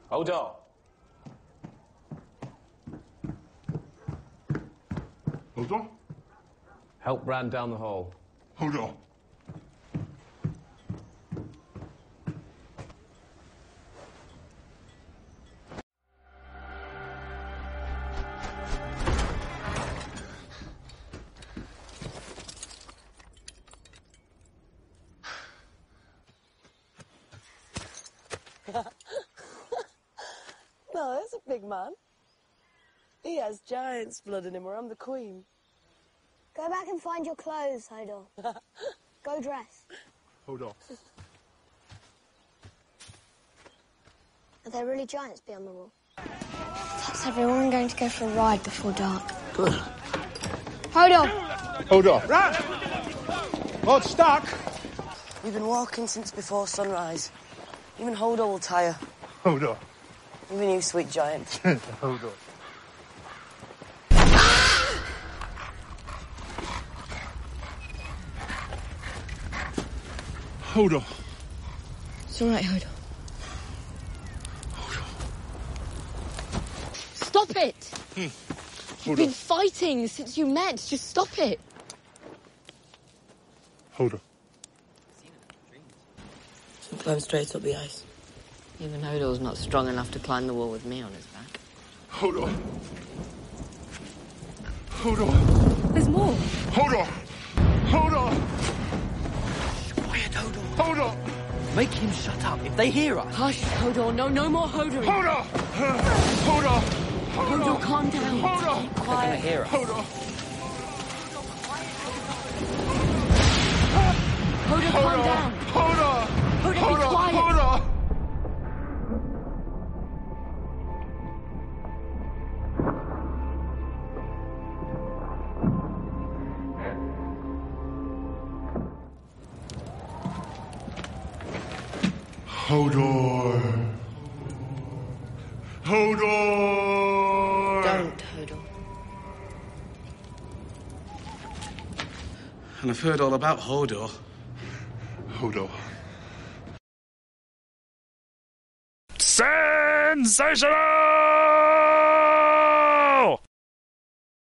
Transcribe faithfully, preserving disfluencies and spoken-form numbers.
Hold on. Hold on. Help Bran down the hole. Hold on. No, that's a big man. He has giant's blood in him, or I'm the queen. Go back and find your clothes, Hodor. Go dress. Hold on. Are there really giants beyond the wall? That's everyone going to go for a ride before dark. Good. Hodor! Hold on. Ran! Lord Stark! We've been walking since before sunrise. Even Hodor will tire. Hold on. Even you, sweet giant. Hold on. Hold on. It's all right, Hodor. Hold on. Stop it! Hmm. You've Hold been on. fighting since you met. Just stop it. Hold on. So climb straight up the ice. Even Hodor's not strong enough to climb the wall with me on his back. Hold on. Hold on. There's more. Hold on. Hold on. Quiet, Hodor. Hold on. Make him shut up. If they hear us... Hush, Hodor. No, no more Hodoring. Hold on. Hold on. Hold Hodor, on. calm down. Hold on. Keep quiet. They're gonna hear us. Hold on. Hodor, Hold calm on. down. Hold on. Hodor, Hold be on. quiet. Hold on. Hodor. Hodor. Don't, Hodor. And I've heard all about Hodor. Hodor. Sensational!